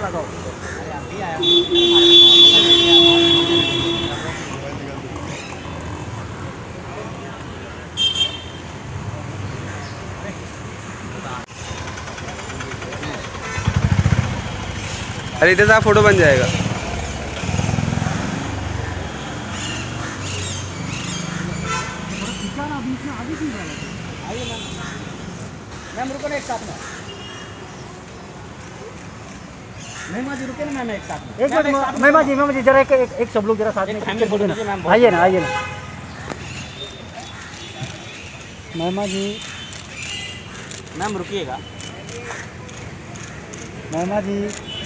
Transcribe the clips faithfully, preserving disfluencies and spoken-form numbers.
लगाओ। अरे इधर से फोटो बन जाएगा। आइए मैम, मैम रुको ना एक साथ में। महिमा जी रुके ना मैम एक साथ में। एक मिनट महिमा जी, महिमा जी जरा एक एक सब लोग जरा साथ में फोटो ना। आइए ना, आइए ना महिमा जी। मैम रुकिएगा। महिमा जी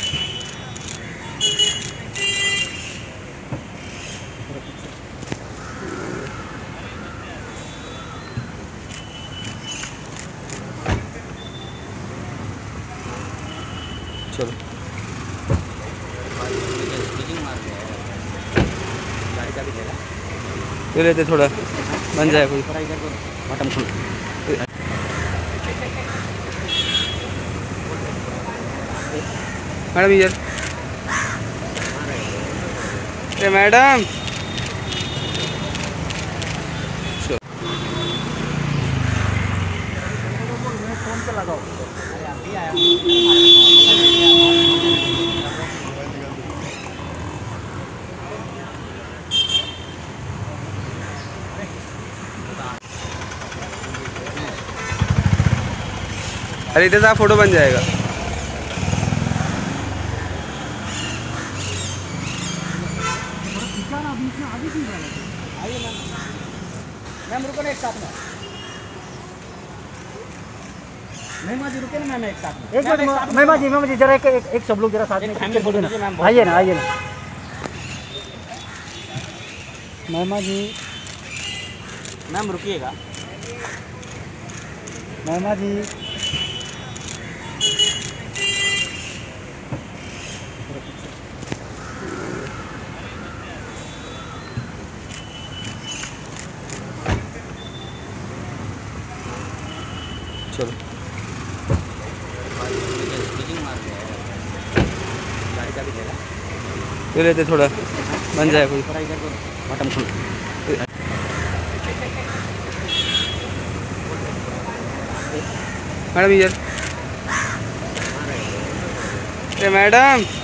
चलो ये लेते थोड़ा बन जाए कोई बटन खोल। मैडम इधर। ए मैडम फोन पे लगाओ। अरे इधर से फोटो बन जाएगा। आइए मैम, मैम रुको ना एक साथ में। महिमा जी रुके ना मैम एक साथ में। एक मिनट महिमा जी, महिमा जी जरा एक एक सब लोग जरा साथ में फोटो ना। आइए ना, आइए ना महिमा जी। मैम रुकिएगा। महिमा जी चलो ये लेते थोड़ा बन जाए कोई बटन खोल। मैडम इधर। ए मैडम